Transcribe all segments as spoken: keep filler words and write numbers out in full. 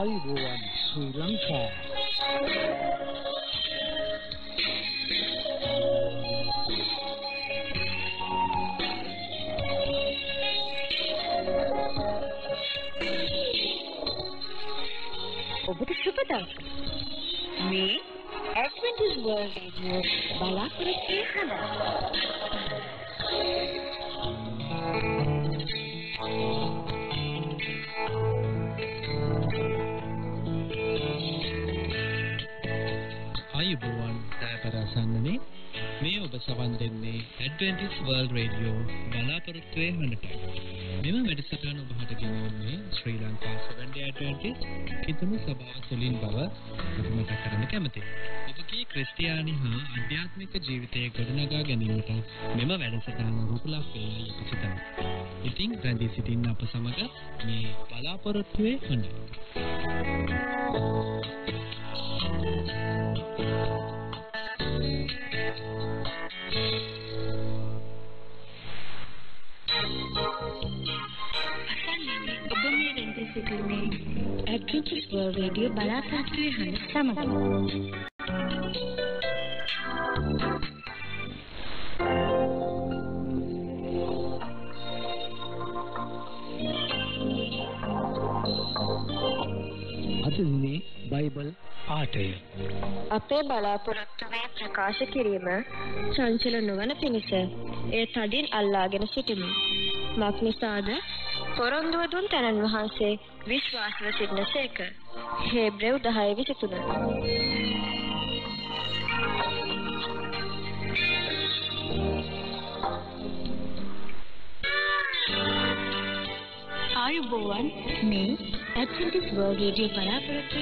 ආයුබෝවන් ශ්‍රී ලංකා. ඔබට සුබදා. මේ ඇඩ්වෙන්ටිස් වර්ල්ඩ් රේඩියෝ බලාපොරොත්තු වෙන ආයුබෝවන් දායකරසන්නනේ මේ ඔබ සවන් දෙන්නේ ඇඩ්වෙන්ටිස් වර්ල්ඩ් රේඩියෝ බලාපොරොත්තු වෙනට. මෙම වැඩසටහන ඔබට ගෙනෙන්නේ Sri Lanka Seventh Day Adventist කිතුණු සභාව තුළින් බව මතක් කරන්න කැමැතියි. ඔබගේ ක්‍රිස්තියානි හා ආධ්‍යාත්මික ජීවිතයේ ගොඩනගා ගැනීමට මෙම වැඩසටහන රූපලාක් වේයි අපි සිතනවා. ඉතින් රැඳී සිටින්න අප සමග මේ බලාපොරොත්තුවේ හොඳ. ඇඩ්වෙන්ටිස් වර්ල්ඩ් රේඩියෝ බලාපොරොත්තු වෙන සමග අද දිනේ බයිබල් පාඨය. අපේ බලාපොරොත්තු වේ ප්‍රකාශ කිරීම චංචල නොවන පිණිස ඒ තදින් අල්ලාගෙන සිටිමු. මක්නිසාද පොරොන්දුව දුන් තැනන් වහන්සේ විශ්වාසව සිටින සේක. හේබ්‍රෙව් දහය විසිතුන. ආයුබෝවන් මේ ඇඩ්වෙන්ටිස් වර්ල්ඩ් රේඩියෝ බලාපොරොත්තු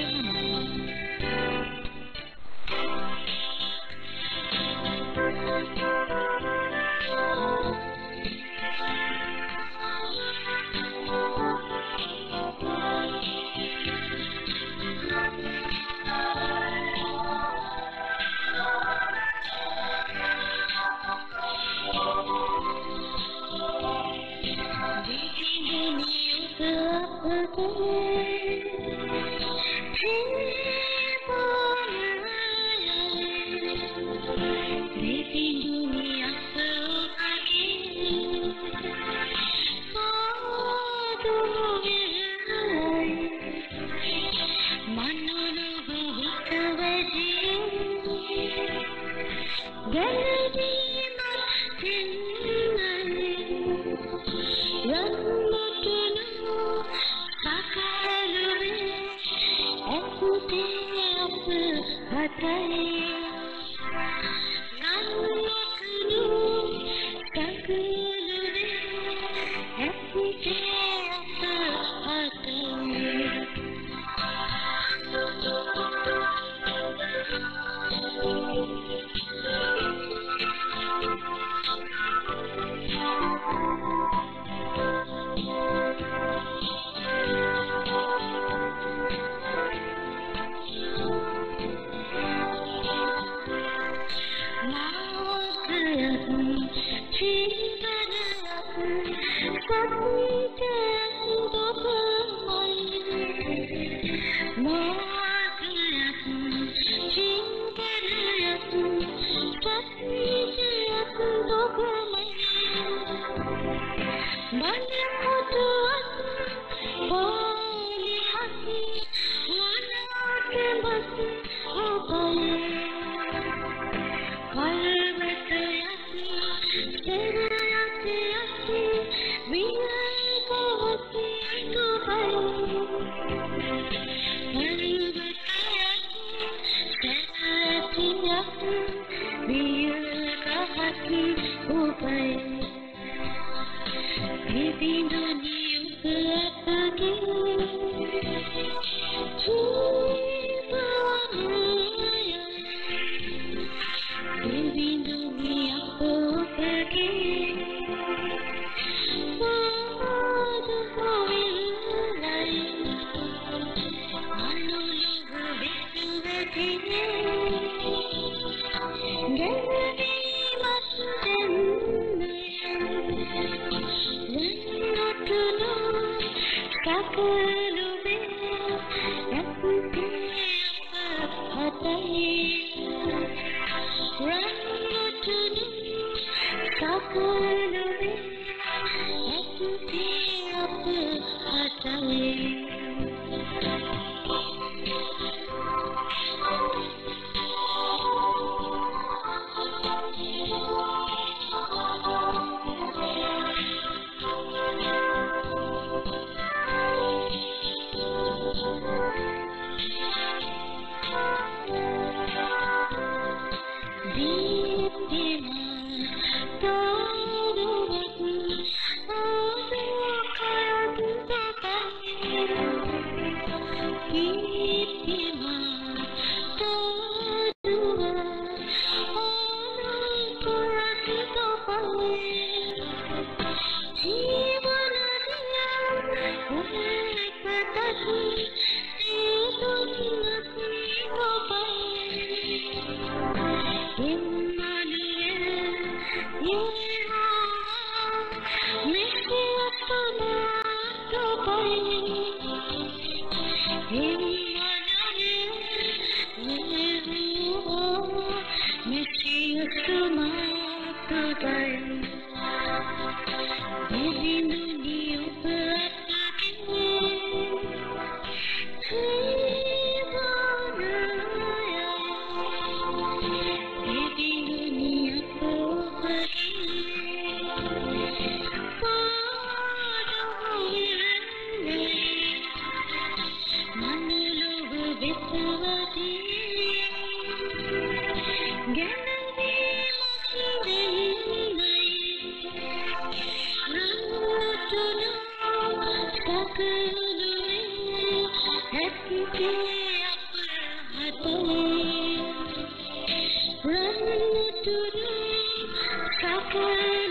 Run to the